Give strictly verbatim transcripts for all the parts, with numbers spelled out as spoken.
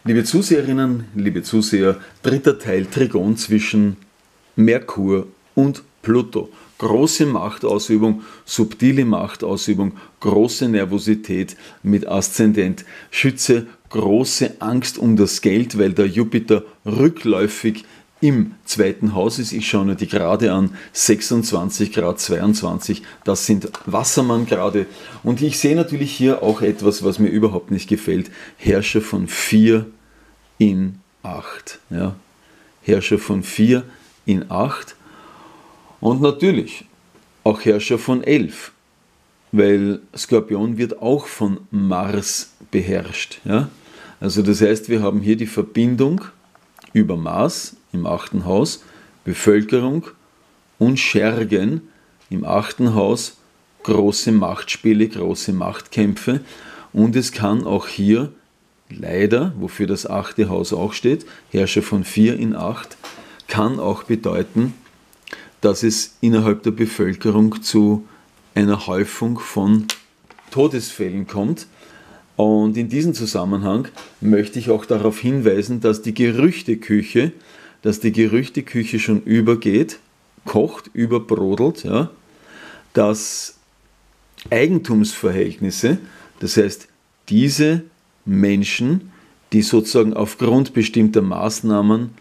Liebe Zuseherinnen, liebe Zuseher, dritter Teil Trigon zwischen Merkur und Pluto. Große Machtausübung, subtile Machtausübung, große Nervosität mit Aszendent Schütze, große Angst um das Geld, weil der Jupiter rückläufig im zweiten Haus ist. Ich schaue nur die Grade an, sechsundzwanzig Grad, zweiundzwanzig, das sind Wassermann-Grade. Und ich sehe natürlich hier auch etwas, was mir überhaupt nicht gefällt. Herrscher von vier in acht. Ja. Herrscher von vier in acht. Und natürlich auch Herrscher von elf, weil Skorpion wird auch von Mars beherrscht. Ja? Also das heißt, wir haben hier die Verbindung über Mars im achten Haus, Bevölkerung und Schergen im achten Haus, große Machtspiele, große Machtkämpfe. Und es kann auch hier leider, wofür das achte Haus auch steht, Herrscher von vier in acht, kann auch bedeuten, dass es innerhalb der Bevölkerung zu einer Häufung von Todesfällen kommt. Und in diesem Zusammenhang möchte ich auch darauf hinweisen, dass die Gerüchteküche, dass die Gerüchteküche schon übergeht, kocht, überbrodelt, ja, dass Eigentumsverhältnisse, das heißt diese Menschen, die sozusagen aufgrund bestimmter Maßnahmen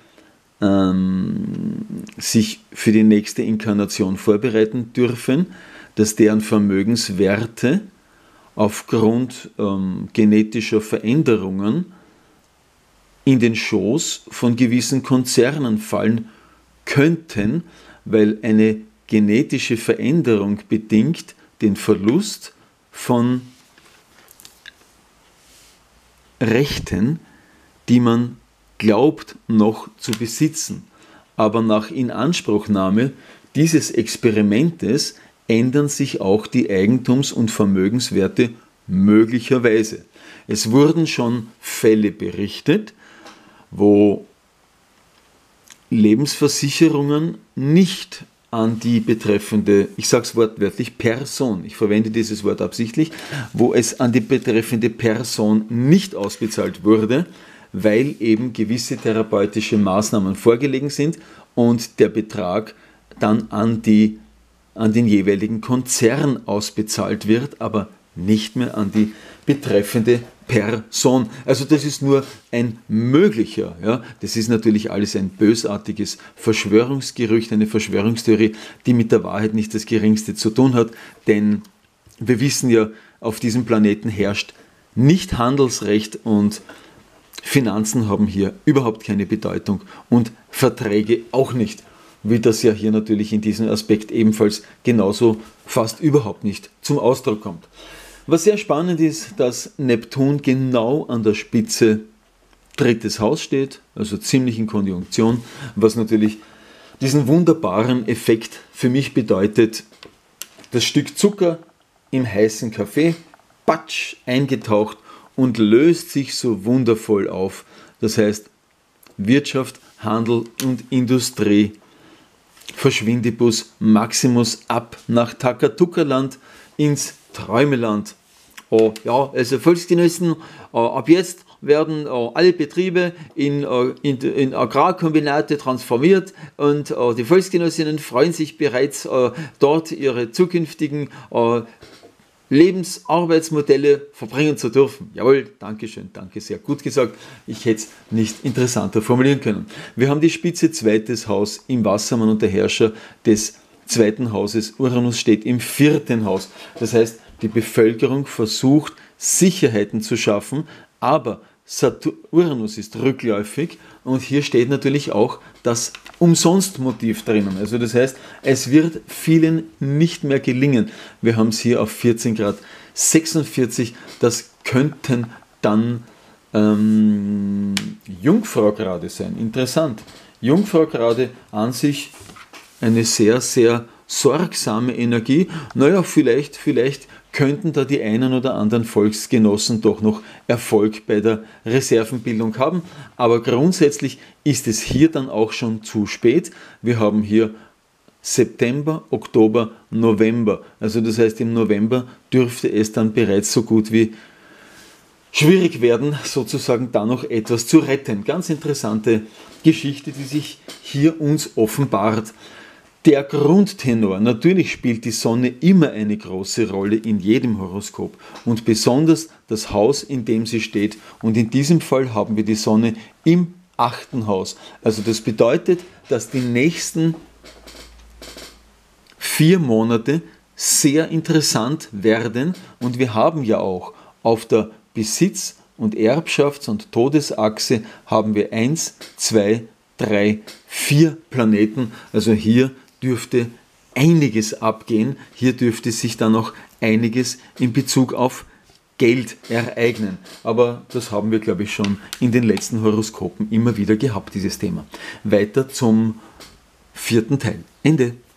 sich für die nächste Inkarnation vorbereiten dürfen, dass deren Vermögenswerte aufgrund ähm, genetischer Veränderungen in den Schoß von gewissen Konzernen fallen könnten, weil eine genetische Veränderung bedingt den Verlust von Rechten, die man glaubt noch zu besitzen. Aber nach Inanspruchnahme dieses Experimentes ändern sich auch die Eigentums- und Vermögenswerte möglicherweise. Es wurden schon Fälle berichtet, wo Lebensversicherungen nicht an die betreffende, ich sage es wortwörtlich, Person, ich verwende dieses Wort absichtlich, wo es an die betreffende Person nicht ausbezahlt wurde, weil eben gewisse therapeutische Maßnahmen vorgelegen sind und der Betrag dann an, die, an den jeweiligen Konzern ausbezahlt wird, aber nicht mehr an die betreffende Person. Also das ist nur ein möglicher, ja? Das ist natürlich alles ein bösartiges Verschwörungsgerücht, eine Verschwörungstheorie, die mit der Wahrheit nicht das Geringste zu tun hat, denn wir wissen ja, auf diesem Planeten herrscht nicht Handelsrecht und Finanzen haben hier überhaupt keine Bedeutung und Verträge auch nicht, wie das ja hier natürlich in diesem Aspekt ebenfalls genauso fast überhaupt nicht zum Ausdruck kommt. Was sehr spannend ist, dass Neptun genau an der Spitze drittes Haus steht, also ziemlich in Konjunktion, was natürlich diesen wunderbaren Effekt für mich bedeutet, das Stück Zucker im heißen Kaffee, patsch, eingetaucht und löst sich so wundervoll auf. Das heißt, Wirtschaft, Handel und Industrie, Verschwindibus Maximus ab nach Takatuka-Land ins Träumeland. Oh, ja, also Volksgenossen, äh, ab jetzt werden äh, alle Betriebe in, äh, in, in Agrarkombinate transformiert und äh, die Volksgenossinnen freuen sich bereits äh, dort ihre zukünftigen äh, Lebensarbeitsmodelle verbringen zu dürfen. Jawohl, Dankeschön, danke, sehr gut gesagt. Ich hätte es nicht interessanter formulieren können. Wir haben die Spitze zweites Haus im Wassermann und der Herrscher des zweiten Hauses, Uranus, steht im vierten Haus. Das heißt, die Bevölkerung versucht, Sicherheiten zu schaffen, aber Saturn, Uranus ist rückläufig und hier steht natürlich auch das Umsonstmotiv drinnen. Also das heißt, es wird vielen nicht mehr gelingen. Wir haben es hier auf vierzehn Grad sechsundvierzig, das könnten dann ähm, Jungfraugrade sein. Interessant. Jungfraugrade an sich eine sehr, sehr sorgsame Energie. Naja, vielleicht, vielleicht könnten da die einen oder anderen Volksgenossen doch noch Erfolg bei der Reservenbildung haben. Aber grundsätzlich ist es hier dann auch schon zu spät. Wir haben hier September, Oktober, November. Also das heißt, im November dürfte es dann bereits so gut wie schwierig werden, sozusagen da noch etwas zu retten. Ganz interessante Geschichte, die sich hier uns offenbart. Der Grundtenor: Natürlich spielt die Sonne immer eine große Rolle in jedem Horoskop und besonders das Haus, in dem sie steht. Und in diesem Fall haben wir die Sonne im achten Haus. Also das bedeutet, dass die nächsten vier Monate sehr interessant werden, und wir haben ja auch auf der Besitz- und Erbschafts- und Todesachse haben wir eins, zwei, drei, vier Planeten. Also hier dürfte einiges abgehen, hier dürfte sich dann noch einiges in Bezug auf Geld ereignen. Aber das haben wir, glaube ich, schon in den letzten Horoskopen immer wieder gehabt, dieses Thema. Weiter zum vierten Teil. Ende.